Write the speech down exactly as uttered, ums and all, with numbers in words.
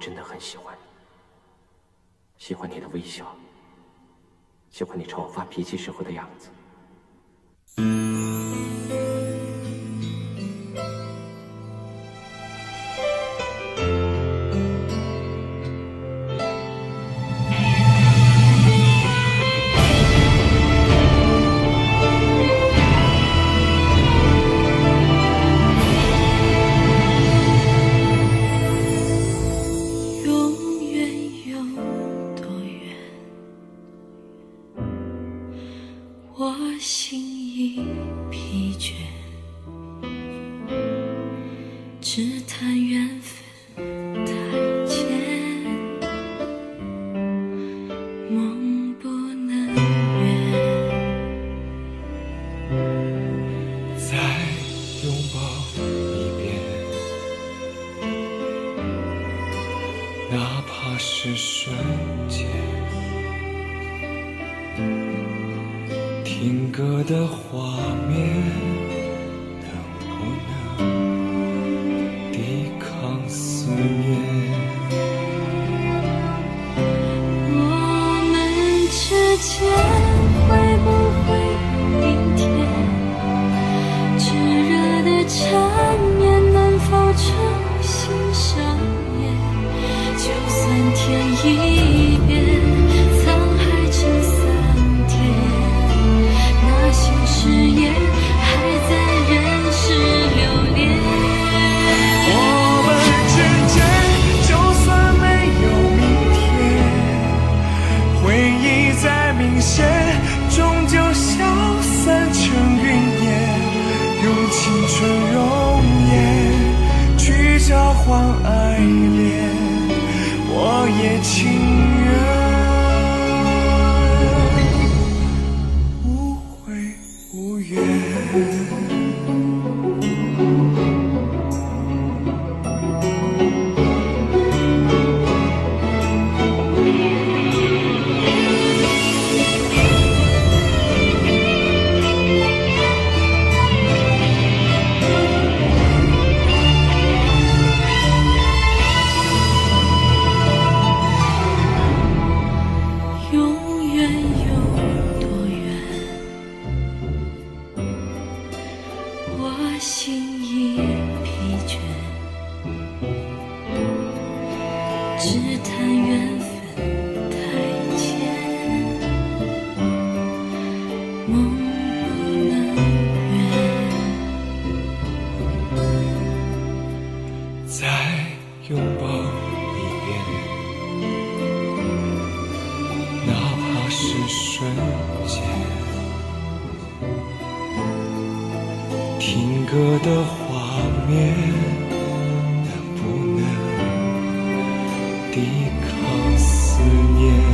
真的很喜欢你，喜欢你的微笑，喜欢你朝我发脾气时候的样子。 我心已疲倦，只谈缘分太浅，梦不能圆。 再拥抱一遍，哪怕是瞬间。定格的画面，能不能抵抗思念？ 我们之间会不会有明天？炙热的缠绵能否重新上演？就算天一变，沧海成桑田。心誓言还在人世留恋， 我们之间就算没有明天，回忆再明显，终究消散成云烟。用青春容颜去交换爱恋，我也情愿。 心已疲倦，只谈缘分太浅，梦不能圆。 再拥抱一遍，哪怕是瞬间。定格的画面，能不能抵抗思念？